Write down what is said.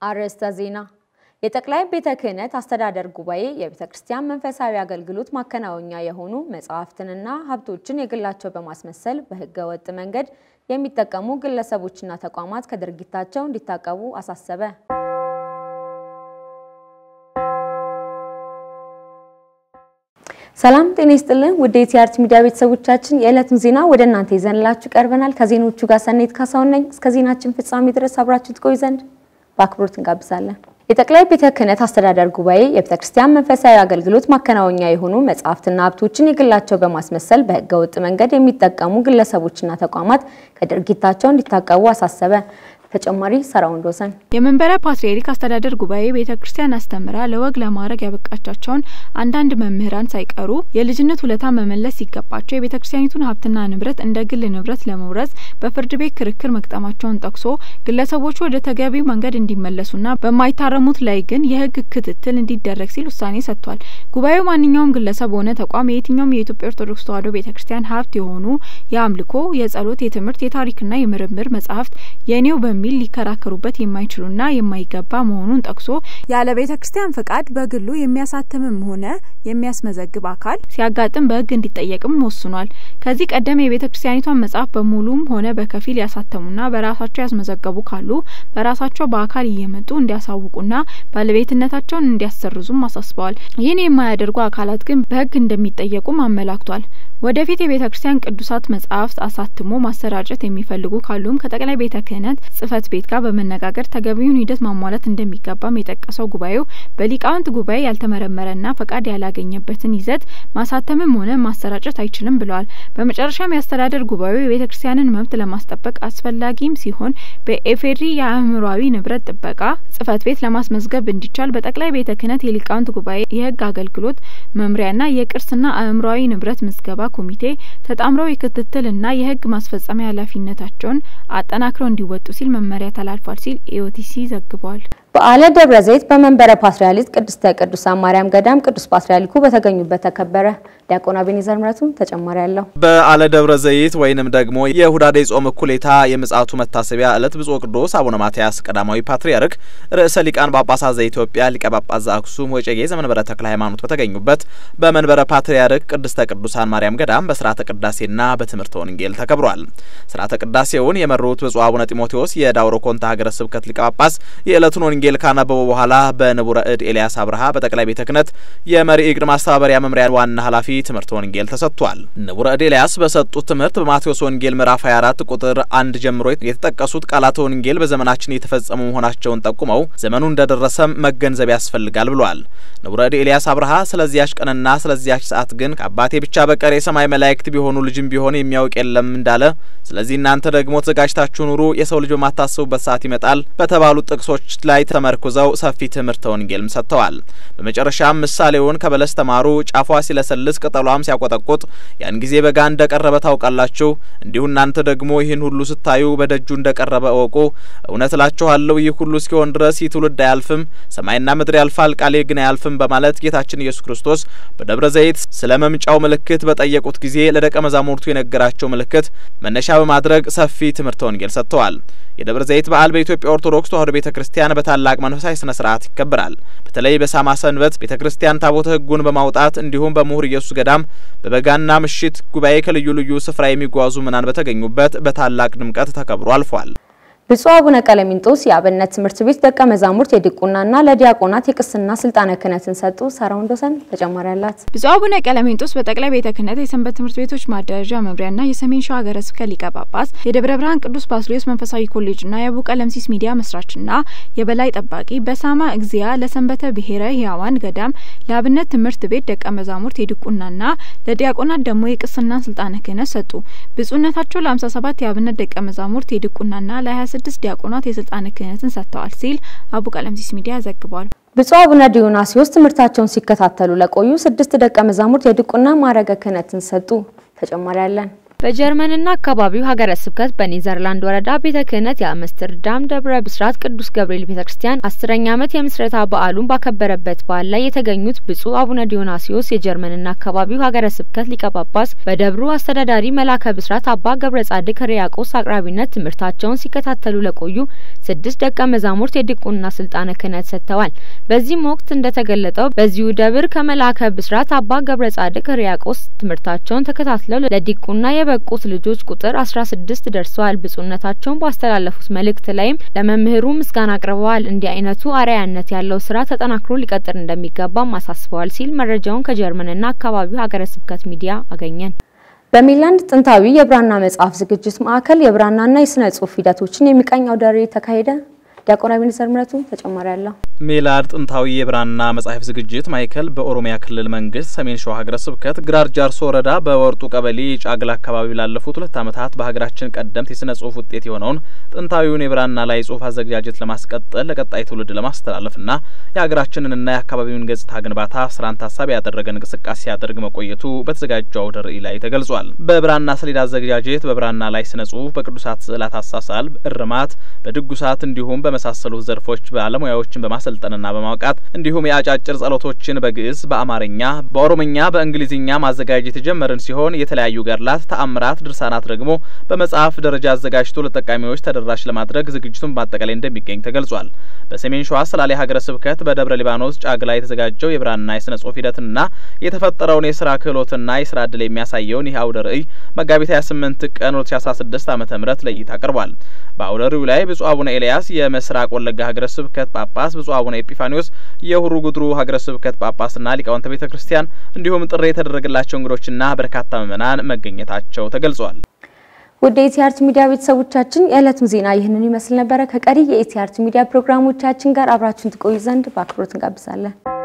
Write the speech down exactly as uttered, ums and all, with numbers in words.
አርዕስተ ዜና የጠቅላይ ቤተ ክህነት አስተዳደር ጉባኤ የቤተ ክርስቲያን መንፈሳዊ አገልግሎት ማከናወኛ የሆኑ መጻሕፍትንና ሀብቶችን የግላቸው በማስመሰል በህገ ወጥ መንገድ የሚጠቀሙ ግለሰቦችና ተቋማት ከድርጊታቸው እንዲታቀቡ አሳሰበ። ሰላም ጤና ይስጥልን ውድ የቲአርቲ ሚዲያ ቤተሰቦቻችን የዕለቱን ዜና ወደ እናንተ ይዘንላችሁ ቀርበናል። ከዜናዎቹ ጋር ሰኔት ካሳውን ነኝ። እስከ ዜናችን ፍጻሜ ድረስ አብራችሁ ትቆዩ ዘንድ በአክብሮት እንጋብዛለን። የጠቅላይ ቤተ ክህነት አስተዳደር ጉባኤ የቤተ ክርስቲያን መንፈሳዊ አገልግሎት ማከናወኛ የሆኑ መጻሕፍትና ሀብቶችን የግላቸው በማስመሰል በህገ ወጥ መንገድ የሚጠቀሙ ግለሰቦችና ተቋማት ከድርጊታቸው እንዲታቀቡ አሳሰበ። ተጨማሪ ሰራውንዶሰን የመንበረ ፓትርያርክ አስተዳደር ጉባኤ ቤተክርስቲያን አስተምራ ለወግ ለማረግ ያበቃቻቸውን አንዳንድ መምህራን ሳይቀሩ የልጅነት ውለታ መመለስ ሲገባቸው የቤተክርስቲያኒቱን ሀብትና ንብረት እንደ ግል ንብረት ለመውረስ በፍርድ ቤት ክርክር መቅጠማቸውን ጠቅሶ ግለሰቦቹ ወደ ተገቢው መንገድ እንዲመለሱና በማይታረሙት ላይ ግን የህግ ክትትል እንዲደረግ ሲል ውሳኔ ሰጥቷል። ጉባኤው ማንኛውም ግለሰብ ሆነ ተቋም የትኛውም የኢትዮጵያ ኦርቶዶክስ ተዋሕዶ ቤተክርስቲያን ሀብት የሆኑ የአምልኮ፣ የጸሎት፣ የትምህርት፣ የታሪክና የምርምር መጻሕፍት የኔው በሚል ሊከራከሩበት የማይችሉና የማይገባ መሆኑን ጠቅሶ ያለ ቤተክርስቲያን ፈቃድ በግሉ የሚያሳትምም ሆነ የሚያስመዘግብ አካል ሲያጋጥም በህግ እንዲጠየቅም ወስኗል። ከዚህ ቀደም የቤተክርስቲያኒቷን መጽሐፍ በሙሉም ሆነ በከፊል ያሳተሙና በራሳቸው ያስመዘገቡ ካሉ በራሳቸው በአካል እየመጡ እንዲያሳውቁና ባለቤትነታቸውን እንዲያሰርዙም አሳስበዋል። ይህን የማያደርጉ አካላት ግን በህግ እንደሚጠየቁም አመላክቷል። ወደፊት የቤተክርስቲያን ቅዱሳት መጽሐፍት አሳትሞ ማሰራጨት የሚፈልጉ ካሉም ከጠቅላይ ቤተ ክህነት ጽፈት ቤት ጋር በመነጋገር ተገቢውን ሂደት ማሟላት እንደሚገባም የጠቀሰው ጉባኤው በሊቃውንት ጉባኤ ያልተመረመረና ፈቃድ ያላገኘበትን ይዘት ማሳተምም ሆነ ማሰራጨት አይችልም ብለዋል። በመጨረሻም ያስተዳደር ጉባኤው የቤተክርስቲያንን መብት ለማስጠበቅ አስፈላጊም ሲሆን በኤፌሪ የአእምሯዊ ንብረት ጥበቃ ጽፈት ቤት ለማስመዝገብ እንዲቻል በጠቅላይ ቤተ ክህነት የሊቃውንት ጉባኤ የህግ አገልግሎት መምሪያና የቅርስና አእምሯዊ ንብረት ምዝገባ ኮሚቴ ተጣምረው የክትትልና የህግ ማስፈጸሚያ ኃላፊነታቸውን አጠናክረው እንዲወጡ ሲል መመሪያ ተላልፏል ሲል ኢኦቲሲ ዘግቧል። በዓለ ደብረ ዘይት በመንበረ ፓትርያርክ ቅድስተ ቅዱሳን ማርያም ገዳም ቅዱስ ፓትርያርኩ በተገኙበት ተከበረ። ዲያቆን አቤኔዘር ምረቱ ተጨማሪ ያለው በዓለ ደብረ ዘይት ወይንም ደግሞ የሁዳዴ ጾም እኩሌታ የምጽአቱ መታሰቢያ ዕለት ብፁዕ ቅዱስ አቡነ ማትያስ ቀዳማዊ ፓትርያርክ ርዕሰ ሊቃነ ጳጳሳት ዘኢትዮጵያ ሊቀ ጳጳስ ዘአክሱም ወዕጨጌ ዘመንበረ ተክለ ሃይማኖት በተገኙበት በመንበረ ፓትርያርክ ቅድስተ ቅዱሳን ማርያም ገዳም በሥርዓተ ቅዳሴና በትምህርተ ወንጌል ተከብሯል። ሥርዓተ ቅዳሴውን የመሩት ብፁዕ አቡነ ጢሞቴዎስ የዳውሮ ኮንታ ሀገረ ስብከት ሊቀ ጳጳስ የዕለቱን ወንጌል ካነበቡ በኋላ በንቡረ እድ ኤልያስ አብርሃ በጠቅላይ ቤተ ክህነት የመሪ እግድ ማስተባበሪያ መምሪያ ዋና ኃላፊ ትምህርተ ወንጌል ተሰጥቷል። ንቡረ እድ ኤልያስ በሰጡት ትምህርት በማቴዎስ ወንጌል ምዕራፍ ሃያ አራት ቁጥር አንድ ጀምሮ የተጠቀሱት ቃላተ ወንጌል በዘመናችን የተፈጸሙ መሆናቸውን ጠቁመው ዘመኑ እንደደረሰም መገንዘብ ያስፈልጋል ብለዋል። ንቡረ እድ ኤልያስ አብርሃ ስለዚያች ቀንና ስለዚያች ሰዓት ግን ከአባቴ ብቻ በቀር የሰማይ መላእክት ቢሆኑ ልጅም ቢሆን የሚያውቅ የለም እንዳለ፣ ስለዚህ እናንተ ደግሞ ተዘጋጅታችሁ ኑሩ፣ የሰው ልጅ በማታስቡበት ሰዓት ይመጣል በተባሉ ጥቅሶች ላይ ተመርኩዘው ሰፊ ትምህርተ ወንጌልም ሰጥተዋል። በመጨረሻም ምሳሌውን ከበለስ ተማሩ፣ ጫፏ ሲለሰልስ ቅጠሏም ሲያቆጠቁጥ ያን ጊዜ በጋ እንደቀረበ ታውቃላችሁ፣ እንዲሁ እናንተ ደግሞ ይህን ሁሉ ስታዩ በደጁ እንደቀረበ እወቁ። እውነት እላችኋለሁ ይህ ሁሉ እስኪሆን ድረስ ይህ ትውልድ አያልፍም፣ ሰማይና ምድር ያልፋል፣ ቃሌ ግን አያልፍም በማለት ጌታችን ኢየሱስ ክርስቶስ በደብረ ዘይት ስለመምጫው ምልክት በጠየቁት ጊዜ ለደቀ መዛሙርቱ የነገራቸው ምልክት መነሻ በማድረግ ሰፊ ትምህርተ ወንጌል ሰጥተዋል። የደብረ ዘይት በዓል በኢትዮጵያ ኦርቶዶክስ ተዋሕዶ ቤተክርስቲያን በታላቅ መንፈሳዊ ስነ ስርዓት ይከበራል። በተለይ በሳማ ሰንበት ቤተክርስቲያን ታቦተ ሕጉን በማውጣት እንዲሁም በምሁር ኢየሱስ ገዳም በበጋና ምሽት ጉባኤ ከልዩ ልዩ ስፍራ የሚጓዙ ምናን በተገኙበት በታላቅ ድምቀት ተከብሮ አልፏል። ብፁዕ አቡነ ቀለሚንጦስ የአብነት ትምህርት ቤት ደቀ መዛሙርት የዲቁናና ለዲያቆናት የቅስና ስልጣነ ክህነትን ሰጡ። ሰራውንዶሰን ተጨማሪ ያላት ብፁዕ አቡነ ቀለሚንጦስ በጠቅላይ ቤተ ክህነት የሰንበት ትምህርት ቤቶች ማደራጃ መምሪያና የሰሜን ሸዋ ሀገረ ስብከት ሊቀ ጳጳስ የደብረ ብርሃን ቅዱስ ባስልዮስ መንፈሳዊ ኮሌጅና የአቡ ቀለምሲስ ሚዲያ መስራችና የበላይ ጠባቂ በሳማ እግዚአ ለሰንበተ ብሔረ ሕያዋን ገዳም ለአብነት ትምህርት ቤት ደቀ መዛሙርት የዲቁናና ለዲያቆናት ደግሞ የቅስና ስልጣነ ክህነት ሰጡ። ብፁዕነታቸው ለሃምሳ ሰባት የአብነት ደቀ መዛሙርት የዲቁናና ለ ስድስት ዲያቆናት የስልጣነ ክህነትን ሰጥተዋል ሲል አቡ ቀለምሲስ ሚዲያ ዘግቧል። ብፁዕ አቡነ ዲዮናስዮስ ትምህርታቸውን ሲከታተሉ ለቆዩ ስድስት ደቀ መዛሙርት የዲቁና ማዕረገ ክህነትን ሰጡ። ተጨማሪ ያለን በጀርመንና አካባቢው ሀገረ ስብከት በኔዘርላንድ ወረዳ ቤተ ክህነት የአምስተርዳም ደብረ ብስራት ቅዱስ ገብርኤል ቤተክርስቲያን አስረኛ ዓመት የምስረታ በዓሉን ባከበረበት በዓል ላይ የተገኙት ብፁዕ አቡነ ዲዮናሲዮስ የጀርመንና አካባቢው ሀገረ ስብከት ሊቀ ጳጳስ በደብሩ አስተዳዳሪ መላከ ብስራት አባ ገብረ ጻድቅ ሕርያቆስ አቅራቢነት ትምህርታቸውን ሲከታተሉ ለቆዩ ስድስት ደቀ መዛሙርት የዲቁና ስልጣነ ክህነት ሰጥተዋል። በዚህም ወቅት እንደተገለጠው በዚሁ ደብር ከመላከ ብስራት አባ ገብረ ጻድቅ ሕርያቆስ ትምህርታቸውን ተከታትለው ለዲቁና የበቁት ልጆች ቁጥር አስራ ስድስት ደርሰዋል። ብፁዕነታቸውን ባስተላለፉት መልእክት ላይም ለመምህሩ ምስጋና አቅርበዋል። እንዲህ አይነቱ አርአያነት ያለው ስራ ተጠናክሮ ሊቀጥል እንደሚገባም አሳስበዋል ሲል መረጃውን ከጀርመንና አካባቢው ሀገረ ስብከት ሚዲያ አገኘን። በሜላንድ ጥንታዊ የብራና መጽሐፍ ዝግጅት ማዕከል የብራናና የስነ ጽሑፍ ሂደቶችን የሚቃኝ አውደ ርዕይ ተካሄደ። ዲያቆን አቢኔዘር ምረቱ ተጨማሪ ያለው ሜላድ ጥንታዊ የብራና መጽሐፍ ዝግጅት ማዕከል በኦሮሚያ ክልል መንግስት ሰሜን ሸዋ ሀገረ ስብከት ግራር ጃርሶ ወረዳ በወርጡ ቀበሌ ጫግላ አካባቢ ላለፉት ሁለት ዓመታት በሀገራችን ቀደምት የስነ ጽሑፍ ውጤት የሆነውን ጥንታዊውን የብራና ላይ ጽሑፍ አዘገጃጀት ለማስቀጠል ለቀጣይ ትውልድ ለማስተላለፍና የሀገራችንንና የአካባቢውን ገጽታ ግንባታ ስራን ታሳቢ ያደረገ እንቅስቃሴ ሲያደርግ መቆየቱ በተዘጋጀው አውደ ርዕይ ላይ ተገልጿል። በብራና ሰሌዳ አዘገጃጀት፣ በብራና ላይ ስነ ጽሑፍ፣ በቅዱሳት ስዕላት አሳሳል፣ እርማት፣ በድጉሳት እንዲሁም በመሳሰሉት ዘርፎች ባለሙያዎችን በማሰልጠንና በማውቃት እንዲሁም የአጫጭር ጸሎቶችን በግዕዝ፣ በአማርኛ፣ በኦሮምኛ፣ በእንግሊዝኛ ማዘጋጀት የጀመርን ሲሆን የተለያዩ ገድላት፣ ተአምራት፣ ድርሳናት ደግሞ በመጽሐፍ ደረጃ አዘጋጅቶ ለተጠቃሚዎች ተደራሽ ለማድረግ ዝግጅቱን በአጠቃላይ እንደሚገኝ ተገልጿል። በሰሜን ሸዋ ሰላሌ ሀገረ ስብከት በደብረ ሊባኖስ ጫግላ የተዘጋጀው የብራና የስነ ጽሑፍ ሂደትና የተፈጠረውን የስራ ክህሎትና የስራ ዕድል የሚያሳየውን ይህ አውደ ርዕይ መጋቢት ሃያ ስምንት ቀን ሁለት ሺ አስራ ስድስት ዓመተ ምህረት ለእይታ ቀርቧል። በአውደ ርዕዩ ላይ ብፁዕ አቡነ ኤልያስ የምስራቅ ወለጋ ሀገረ ስብከት ጳጳስ፣ ብፁዕ አቡነ ኤጲፋኒዮስ የሁሩ ጉድሩ ሀገረ ስብከት ጳጳስና ሊቃውንተ ቤተ ክርስቲያን እንዲሁም ጥሪ የተደረገላቸው እንግዶችና በርካታ ምዕመናን መገኘታቸው ተገልጿል። ወደ ኢቲአርት ሚዲያ ቤተሰቦቻችን የዕለቱን ዜና ይህንን ይመስል ነበር። ከቀሪ የኢቲአርት ሚዲያ ፕሮግራሞቻችን ጋር አብራችሁን ትቆዩ ዘንድ በአክብሮት እንጋብዛለን።